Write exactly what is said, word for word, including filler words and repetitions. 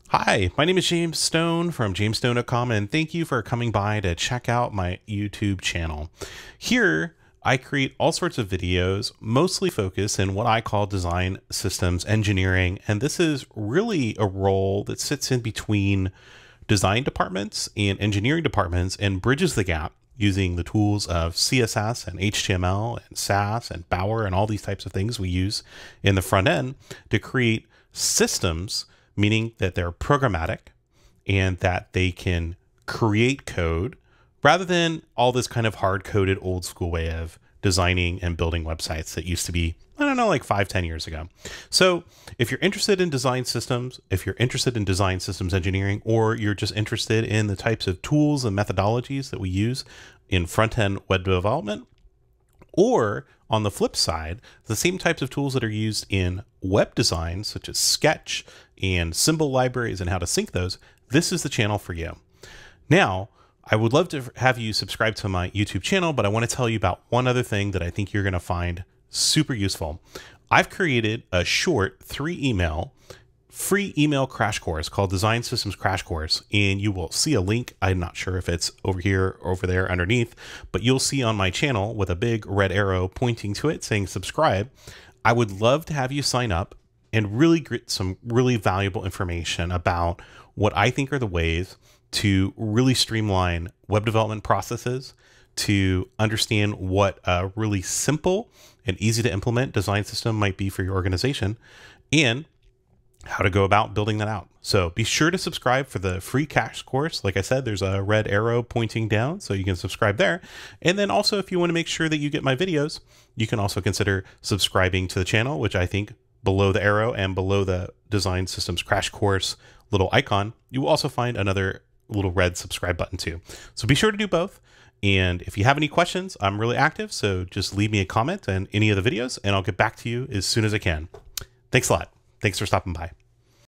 Hi, my name is James Stone from james stone dot com, and thank you for coming by to check out my YouTube channel. Here, I create all sorts of videos, mostly focused in what I call design systems engineering, and this is really a role that sits in between design departments and engineering departments and bridges the gap using the tools of C S S and H T M L and S A S and Bower and all these types of things we use in the front end to create systems, meaning that they're programmatic and that they can create code rather than all this kind of hard-coded old school way of designing and building websites that used to be, I don't know, like five, ten years ago. So if you're interested in design systems, if you're interested in design systems engineering, or you're just interested in the types of tools and methodologies that we use in front-end web development, or on the flip side, the same types of tools that are used in web design, such as Sketch and symbol libraries and how to sync those, this is the channel for you. Now, I would love to have you subscribe to my YouTube channel, but I want to tell you about one other thing that I think you're going to find super useful. I've created a short three email free email crash course called Design Systems Crash Course, and you will see a link. I'm not sure if it's over here or over there underneath, but you'll see on my channel with a big red arrow pointing to it saying subscribe. I would love to have you sign up and really get some really valuable information about what I think are the ways to really streamline web development processes, to understand what a really simple and easy to implement design system might be for your organization, and how to go about building that out. So be sure to subscribe for the free crash course. Like I said, there's a red arrow pointing down, so you can subscribe there. And then also, if you want to make sure that you get my videos, you can also consider subscribing to the channel, which I think below the arrow and below the Design Systems Crash Course little icon, you will also find another little red subscribe button too. So be sure to do both. And if you have any questions, I'm really active, so just leave me a comment on any of the videos and I'll get back to you as soon as I can. Thanks a lot. Thanks for stopping by.